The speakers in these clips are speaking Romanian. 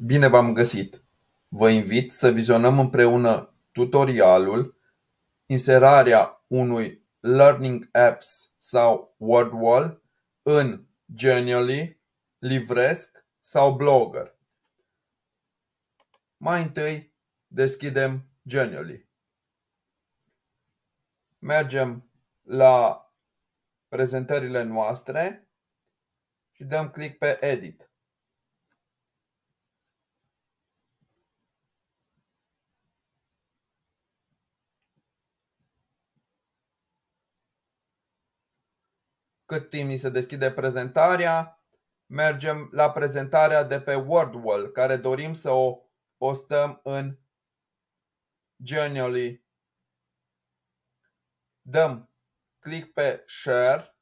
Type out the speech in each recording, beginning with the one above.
Bine v-am găsit! Vă invit să vizionăm împreună tutorialul inserarea unui Learning Apps sau WordWall în Genially, Livresc sau Blogger. Mai întâi deschidem Genially. Mergem la prezentările noastre și dăm click pe Edit. Cât timp ni se deschide prezentarea, mergem la prezentarea de pe WordWall, care dorim să o postăm în Genially. Dăm click pe Share.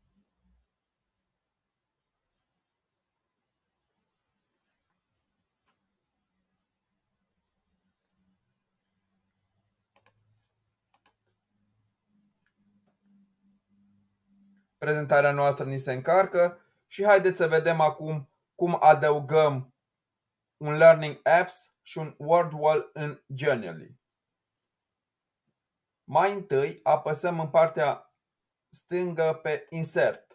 Prezentarea noastră ni se încarcă și haideți să vedem acum cum adăugăm un Learning Apps și un WordWall în Genially. Mai întâi apăsăm în partea stângă pe Insert.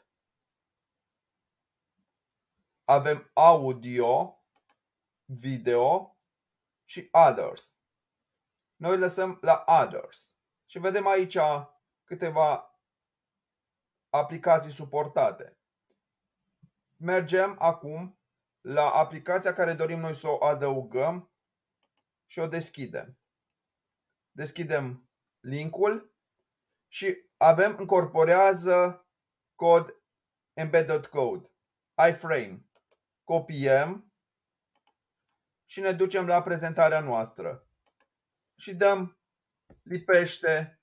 Avem Audio, Video și Others. Noi lăsăm la Others și vedem aici câteva aplicații suportate. Mergem acum la aplicația care dorim noi să o adăugăm și o deschidem. Deschidem linkul și avem încorporează cod embedded code, iframe. Copiem și ne ducem la prezentarea noastră și dăm lipește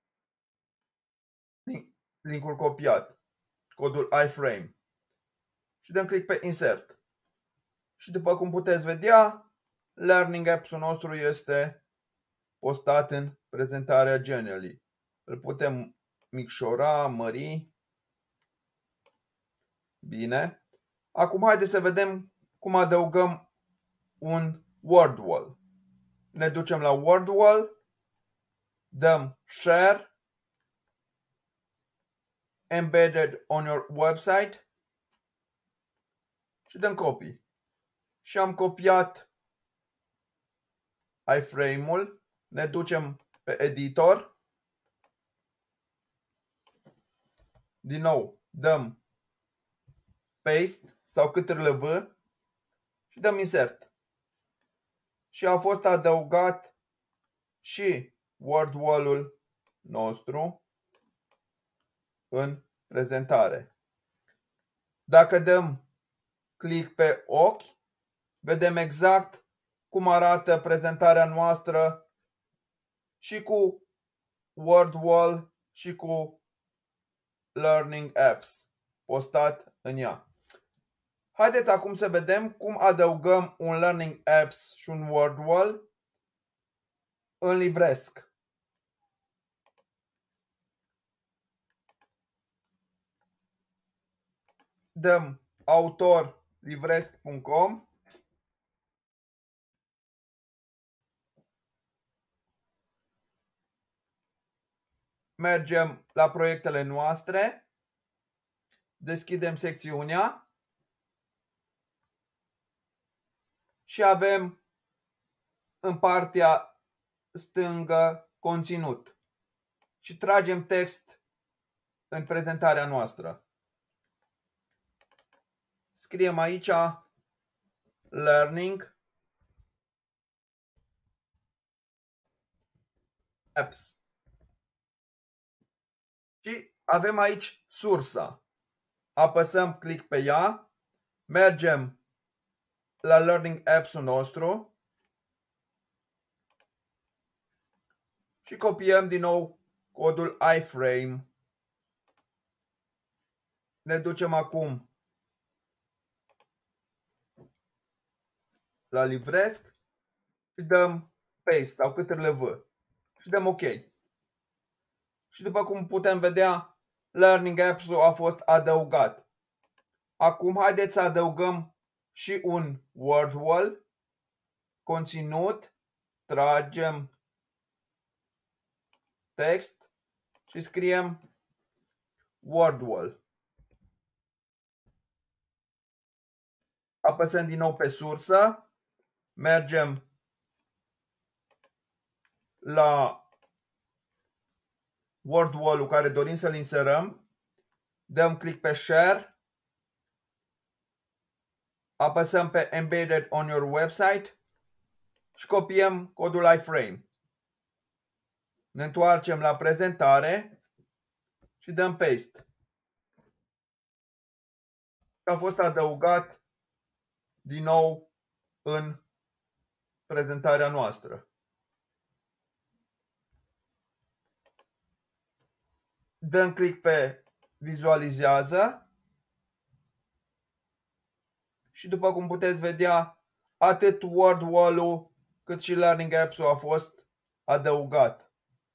linkul copiat, codul iframe, și dăm click pe Insert. Și după cum puteți vedea, Learning Apps-ul nostru este postat în prezentarea Genially. Îl putem micșora, mări. Bine. Acum haideți să vedem cum adăugăm un WordWall. Ne ducem la WordWall, dăm Share, Embedded on your website și dăm Copy. Și am copiat iframe-ul. Ne ducem pe editor. Din nou dăm Paste sau Ctrl-V și dăm Insert. Și a fost adăugat și WordWall-ul nostru în prezentare. Dacă dăm click pe ochi, vedem exact cum arată prezentarea noastră și cu WordWall și cu Learning Apps postat în ea. Haideți acum să vedem cum adăugăm un Learning Apps și un WordWall în Livresc. Dăm autor livresc.com. Mergem la proiectele noastre. Deschidem secțiunea. Și avem în partea stângă conținut. Și tragem text în prezentarea noastră. Scriem aici Learning Apps. Și avem aici sursa. Apăsăm click pe ea. Mergem la Learning Apps-ul nostru și copiem din nou codul iframe. Ne ducem acum la Livresc și dăm Paste sau Ctrl-V și dăm OK. Și după cum putem vedea, Learning Apps-ul a fost adăugat. Acum haideți să adăugăm și un WordWall conținut, tragem text și scriem WordWall. Apăsăm din nou pe sursă, mergem la WordWall-ul care dorim să-l inserăm, dăm click pe Share, apăsăm pe Embedded on your website și copiem codul iframe. Ne întoarcem la prezentare și dăm Paste. A fost adăugat din nou în prezentarea noastră. Dăm click pe Vizualizează și după cum puteți vedea, atât WordWall-ul cât și Learning Apps-ul a fost adăugat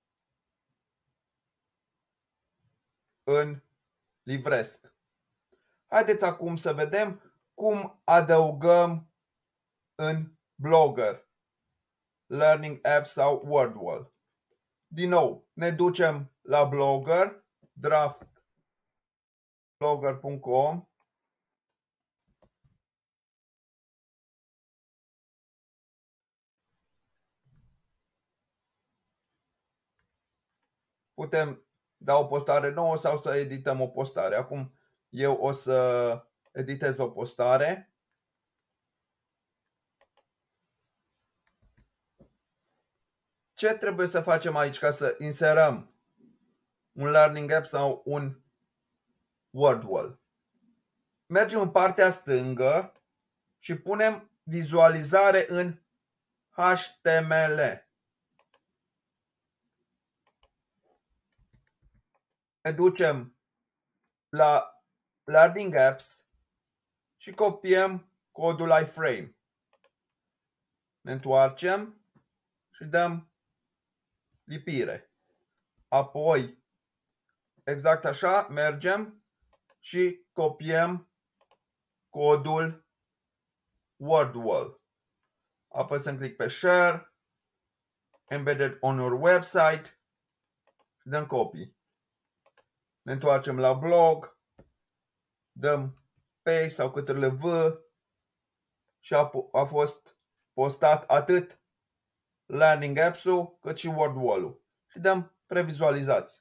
în livresc. Haideți acum să vedem cum adăugăm în Blogger Learning Apps sau WordWall. Din nou, ne ducem la Blogger, draft.blogger.com. Putem da o postare nouă sau să edităm o postare. Acum eu o să editez o postare. Ce trebuie să facem aici ca să inserăm un Learning App sau un WordWall? Mergem în partea stângă și punem vizualizare în HTML. Ne ducem la Learning Apps și copiem codul iframe. Ne întoarcem și dăm lipire. Apoi, exact așa, mergem și copiem codul WordWall. Apăsăm click pe Share, Embedded on your website și dăm copy. Ne întoarcem la blog, dăm Paste sau Ctrl+V și a fost postat atât Learning Apps-ul cât și WordWall-ul. Și dăm previzualizați.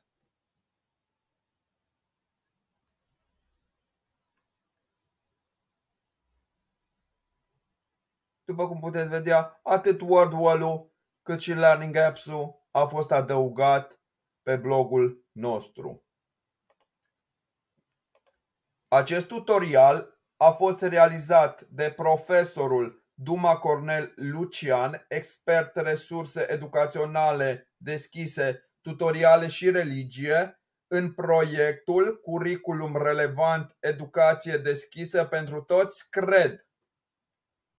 După cum puteți vedea, atât WordWall-ul cât și Learning Apps-ul a fost adăugat pe blogul nostru. Acest tutorial a fost realizat de profesorul Duma Cornel Lucian, expert resurse educaționale deschise, tutoriale și religie, în proiectul Curriculum Relevant Educație Deschisă pentru Toți, CRED.